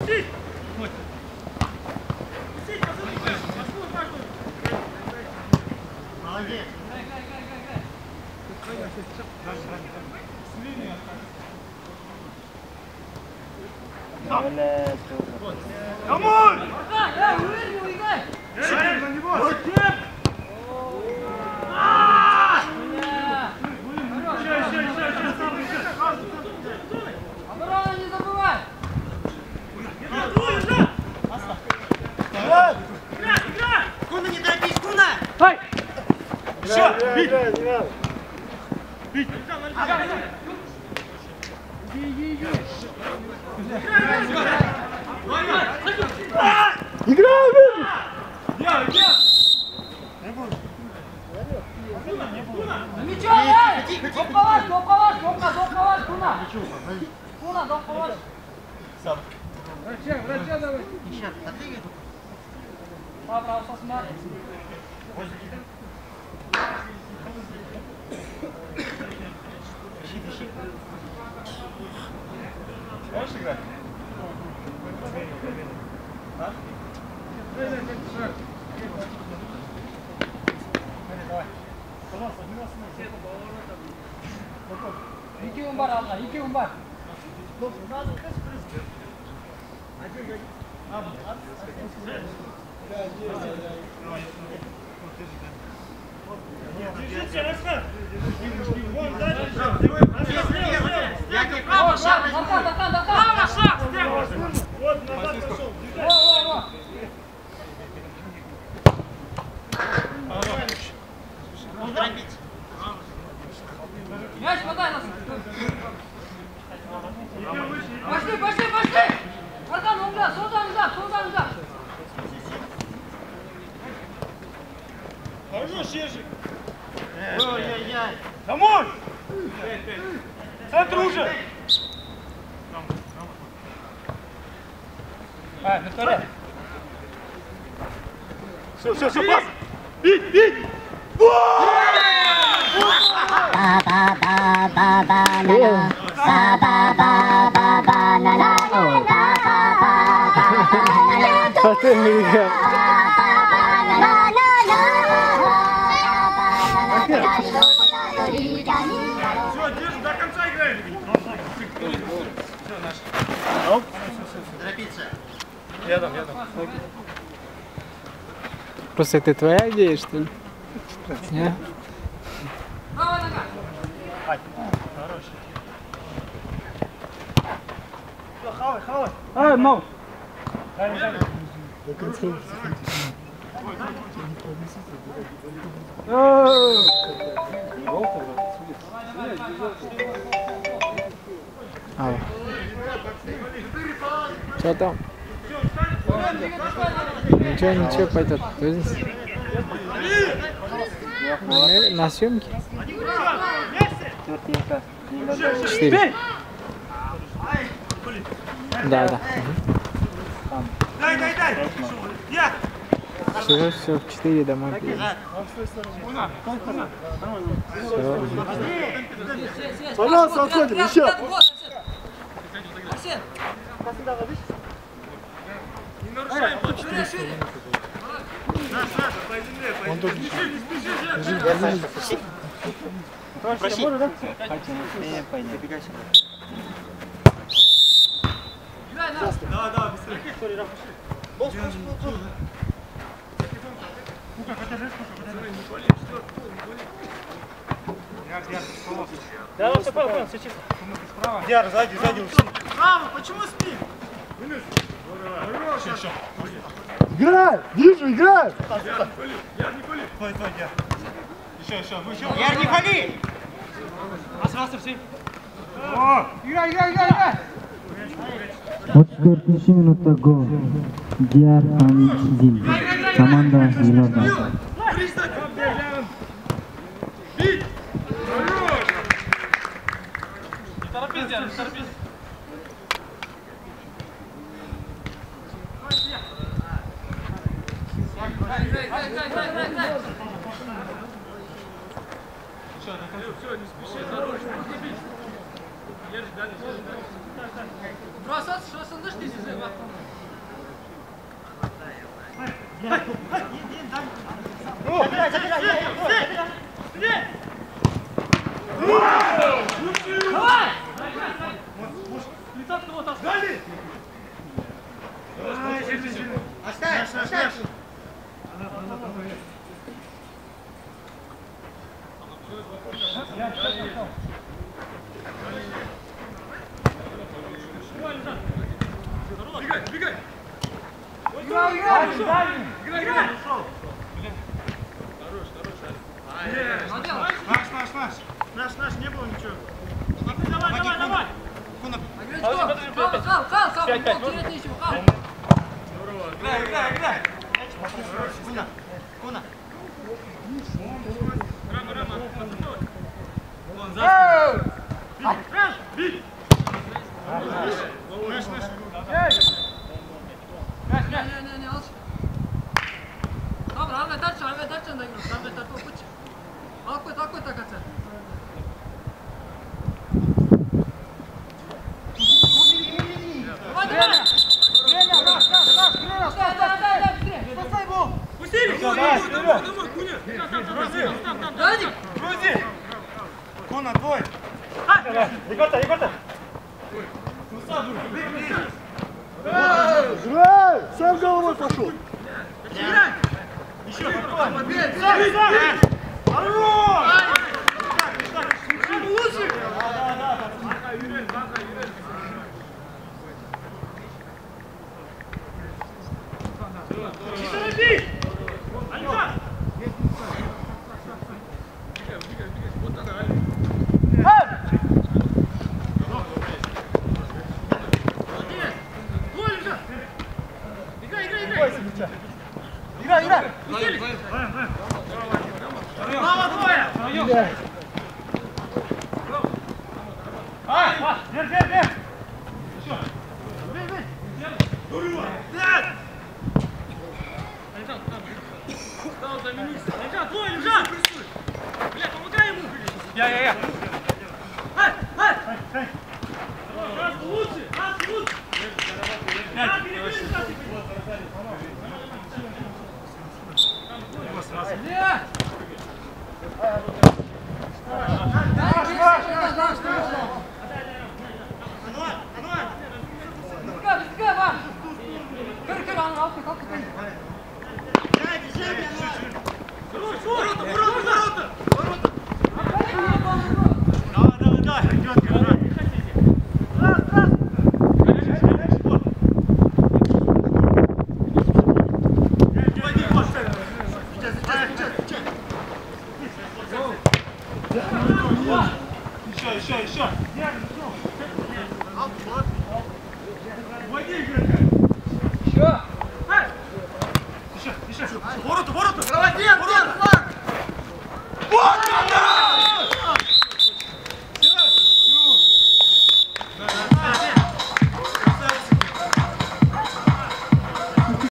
Молодец. Домой! Оборона не забывай! Куна, не торопись, Куна! Ай! Все, бить! Бить! Играй, Ничего, дай! Допалаш, допалаш, допалаш, Куна! Куна, допалаш! Врача давай! Сейчас, отыграй. Право, посмотри. Можешь играть? А? Давай. Пожалуйста, не вас İki umbar abla, iki umbar. Держите, Раскар! Вон, дальше! Я тебе право, шаг! Право, шаг! Вот, назад пошел! Не торопись. Мяч подай нас! Пошли, пошли, пошли! Аркан, умда, солдан. Хорошо, Шежик! Ой-ой-ой! Домой! Центр уже! На второй! Все, пас! Бить! Все, держим, до конца играем! Все, наш. Торопиться. Рядом. Просто это твоя идея, что ли? Нет? Правая нога! Хороший. Все, хавай. А, ну! Что там? Ничего, пойдет. На съемке? 4. Да. Дай! Я! Все, в 4 домой. Все. Пожалуйста, отходим, еще! Арсен! Не нарушаем, Шире! Саша, по земле, не спеши, Проси. Играй нас! Да, быстрее. Бол, Ну-ка, подержи. Да, все, понял, все чисто. Диар, сзади ушли. Право, почему спим? Еще. Играй! Вижу, играй! Яр, не пали. Стой, Диар. Еще. Яр, не пали! Играй! От 4 минутта гол. Диар Хамидин. Команда Елорда. Бить! Хорош! Не торопись, Диар, не торопись. Играй! Все, не спеши, хорош, можно бить. Держи, дальше. Бросаться, что сандышки здесь? Забирай, забирай, Давай! Оставь, оставь. Наш, не было ничего. Давай. Хал, терять нечего, хал. Играй. Куна. Ne, al. Dobro, Alve daće da igraš, Alve tako kuće. Tako je takac. Куна, твой! Егорта! Играй! Сам головой пошел! Еще! Играй! Право двое! Держи! Я. Еще. Вводи, Игорь.